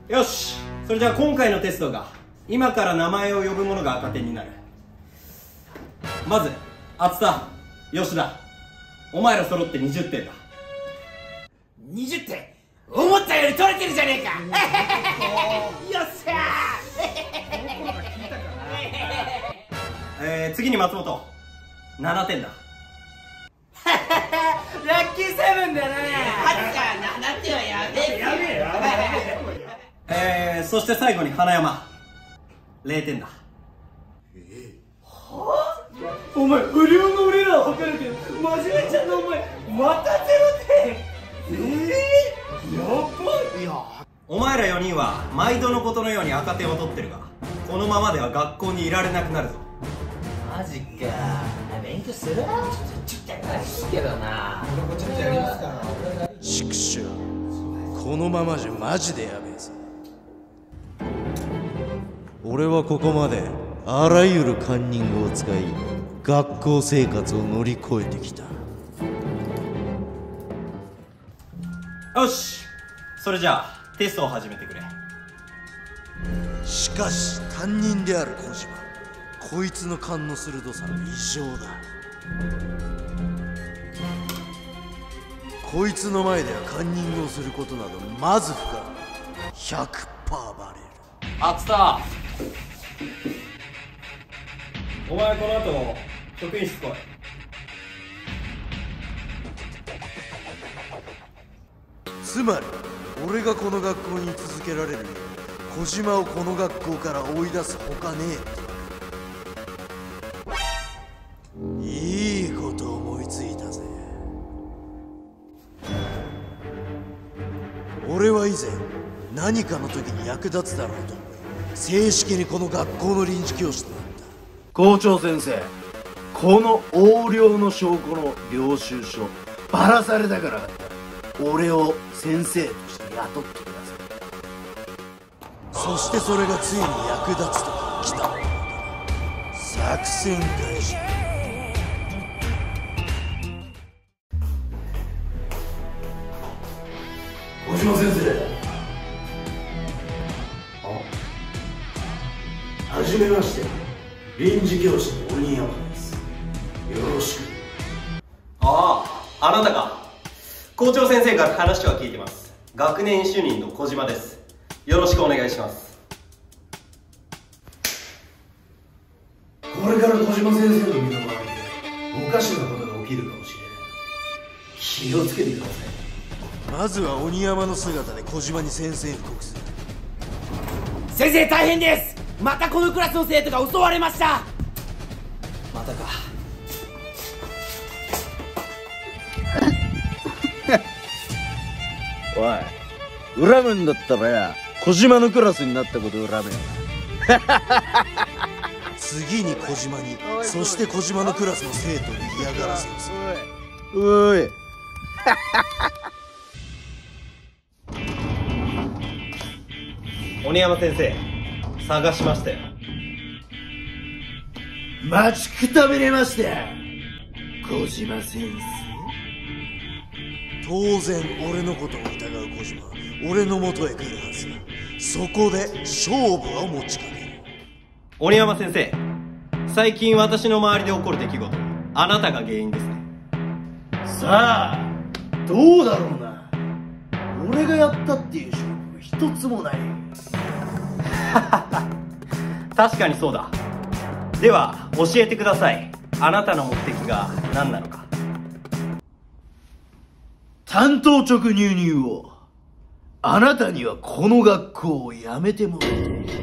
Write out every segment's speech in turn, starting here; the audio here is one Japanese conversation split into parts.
よし、それじゃあ今回のテストが今から名前を呼ぶ者が赤点になる。まず厚田、吉田、お前ら揃って20点だ。 20点思ったより取れてるじゃねえかよっしゃー次に松本、7点だ。 ラッキーセブンだな。はるか7点はやべえそして最後に花山、0点だ。 お前不良の俺らを測るけど真面目ちゃんのお前また0点。やばい。いやお前ら4人は毎度のことのように赤点を取ってるが、このままでは学校にいられなくなるぞ。 マジか。勉強するな。ちょっとやりすぎけどな。 畜生、このままじゃマジでやべえぞ。俺はここまであらゆるカンニングを使い学校生活を乗り越えてきた。 よし、それじゃあテストを始めてくれ。 しかし担任である小島、こいつの勘の鋭さは異常だ。こいつの前ではカンニングをすることなどまず不可能。100%バレる。 厚田、お前この後職員室来い。 つまり俺がこの学校に続けられるよう小島をこの学校から追い出すほかねえって。いいこと思いついたぜ。俺は以前何かの時に役立つだろうと思い正式にこの学校の臨時教師となった。 校長先生、この横領の証拠の領収書ばらされたから俺を先生として雇ってください。 そしてそれがついに役立つときた。作戦開始。 小島先生、はじめまして、臨時教師の鬼山です。よろしく。 ああ、あなたか。校長先生から話は聞いてます。学年主任の小島です。よろしくお願いします。 これから小島先生の身の回りでおかしなことが起きるかもしれない。気をつけてください。 まずは鬼山の姿で小島に宣戦布告する。 先生大変です。またこのクラスの生徒が襲われました。 またか。 おい、恨むんだったらや小島のクラスになったことを恨めよ。 次に小島に、そして小島のクラスの生徒に嫌がらせをする。 おい鬼山先生、探しましたよ。 待ちくたびれましたよ、小島先生。 当然俺のことを疑う小島は俺の元へ来るはずだ。そこで勝負を持ちかける。 鬼山先生、最近私の周りで起こる出来事、あなたが原因ですね。 さあどうだろうな。俺がやったっていう証拠が一つもない。 確かにそうだ。では教えてください。あなたの目的が何なのか。 単刀直入に言おう。あなたにはこの学校を辞めてもらいた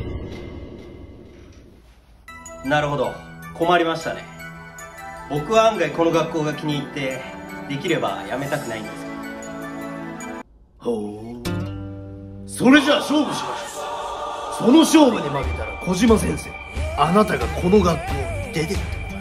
い。 なるほど、困りましたね。僕は案外この学校が気に入ってできれば辞めたくないんですよ。 ほう、それじゃあ勝負しましょう。その勝負に負けたら小島先生、あなたがこの学校に出て行ってもらう。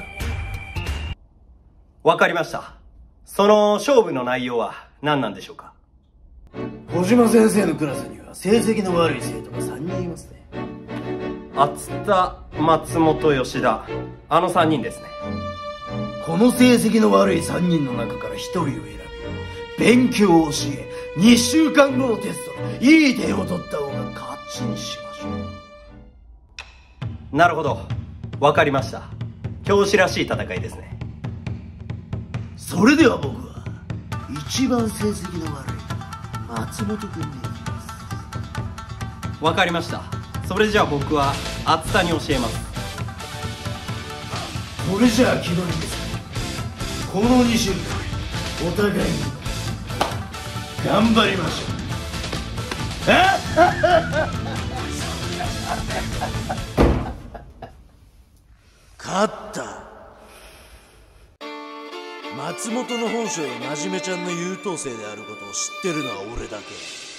わかりました。その勝負の内容は何なんでしょうか。 小島先生のクラスには成績の悪い生徒が3人いますね。 厚田、松本、吉田、あの3人ですね。 この成績の悪い3人の中から1人を選び、 勉強を教え、2週間後のテストいい点を取った方が勝ちにしましょう。なるほど、わかりました。教師らしい戦いですね。 それでは僕は一番成績の悪い松本君でいきます。 わかりました。それじゃあ僕は厚田に教えます。 これじゃあ決まりです。この2週間お互いに頑張りましょう。勝った。 松本の本性が真面目ちゃんの優等生であることを知ってるのは俺だけ。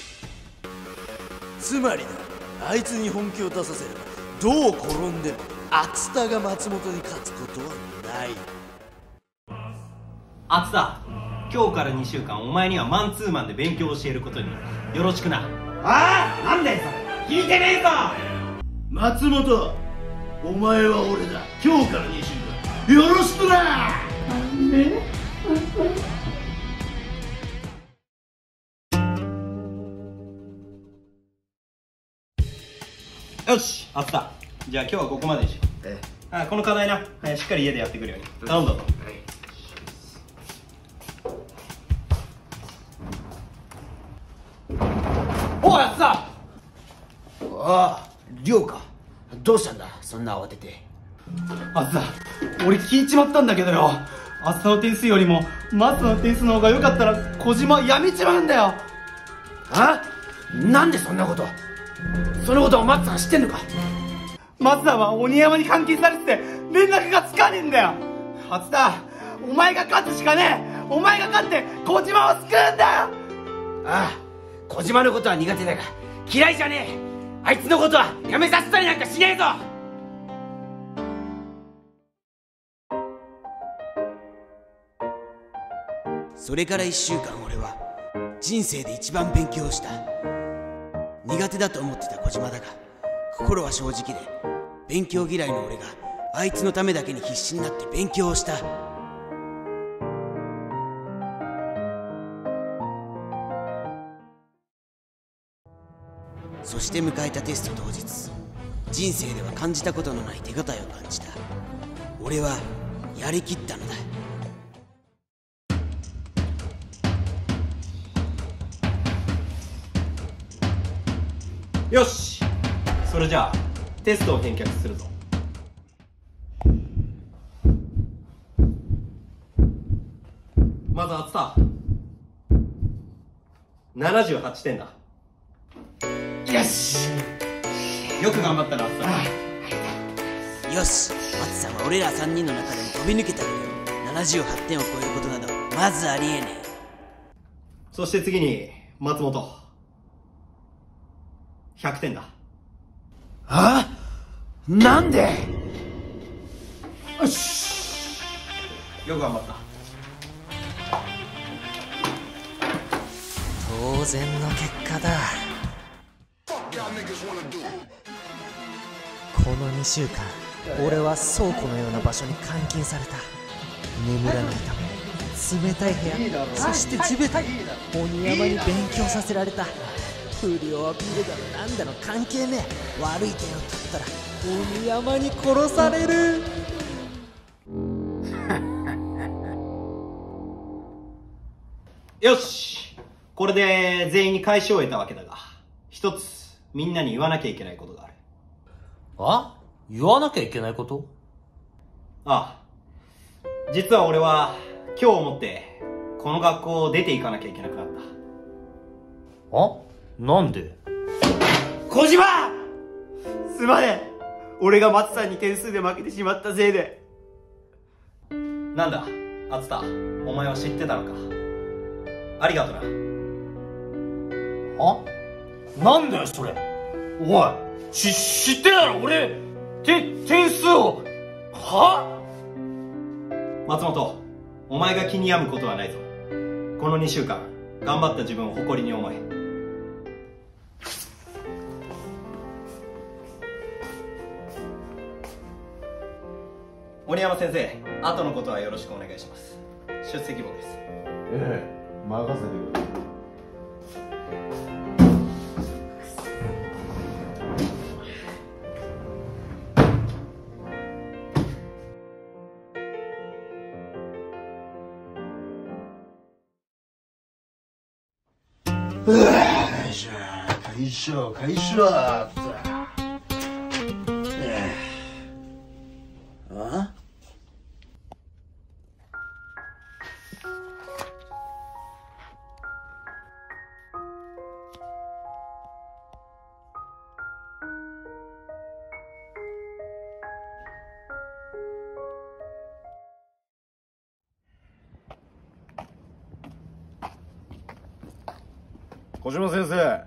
つまりだ、あいつに本気を出させればどう転んでも厚田が松本に勝つことはない。 厚田、今日から2週間お前にはマンツーマンで勉強を教えることによろしくな。 ああ、なんだよそれ、聞いてねえぞ。 松本、お前は俺だ。今日から2週間よろしくな。 よし、厚田、じゃあ今日はここまでにしよう。この課題な、しっかり家でやってくるように頼んだぞ。 おい、厚田。 ああ、亮か。どうしたんだ、そんな慌てて。 厚田、俺聞いちまったんだけどよ、厚田の点数よりも松の点数の方が良かったら小島やめちまうんだよ。 あ？なんでそんなこと？そのことを松さん知ってんのか？ 松田は鬼山に監禁されてて連絡がつかねえんだよ。厚田、お前が勝つしかねえ。お前が勝って小島を救うんだよ。 ああ、小島のことは苦手だが嫌いじゃねえ。あいつのことはやめさせたりなんかしねえぞ。それから1週間俺は人生で一番勉強した。苦手だと思ってた小島だが心は正直で、勉強嫌いの俺があいつのためだけに必死になって勉強をした。そして迎えたテスト当日、人生では感じたことのない手応えを感じた。俺はやりきったのだ。 よし、それじゃあテストを返却するぞ。まず厚田、78点だ。 よし、 よく頑張ったな、厚田。 よし、松さんは俺ら3人の中でも飛び抜けたのよ。78点を超えることなどまずありえねえ。 そして次に松本、100点だ。 あ？なんで？ よし、よく頑張った。 当然の結果だ。この2週間俺は倉庫のような場所に監禁された。眠らないため冷たい部屋、そして地べた、鬼山に勉強させられた。不良アピールだのなんだの関係ねえ。悪い点を取ったら鬼山に殺される。 よし、これで全員に返しを得たわけだが、一つみんなに言わなきゃいけないことがある。 あ？言わなきゃいけないこと？ ああ、実は俺は今日をもってこの学校を出ていかなきゃいけなくなった。 あ？なんで？ 小島、すまねえ。俺が松さんに点数で負けてしまったせいで。 なんだ厚田、お前は知ってたのか。ありがとな。 あ？なんだよそれ。おい、知ってたろ俺、点数を。は？ 松本、お前が気に病むことはないぞ。この2週間頑張った自分を誇りに思え。鬼山先生、後のことはよろしくお願いします。出席簿です。 任せてくれ。解消あ小島先生。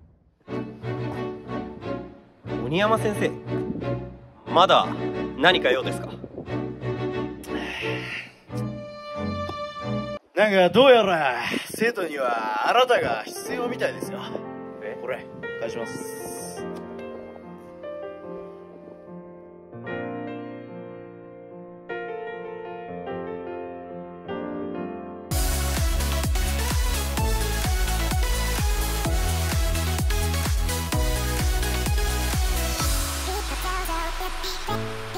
鬼山先生、まだ何か用ですか？ なんかどうやら生徒にはあなたが必要みたいですよ。これ返します。 Thank you.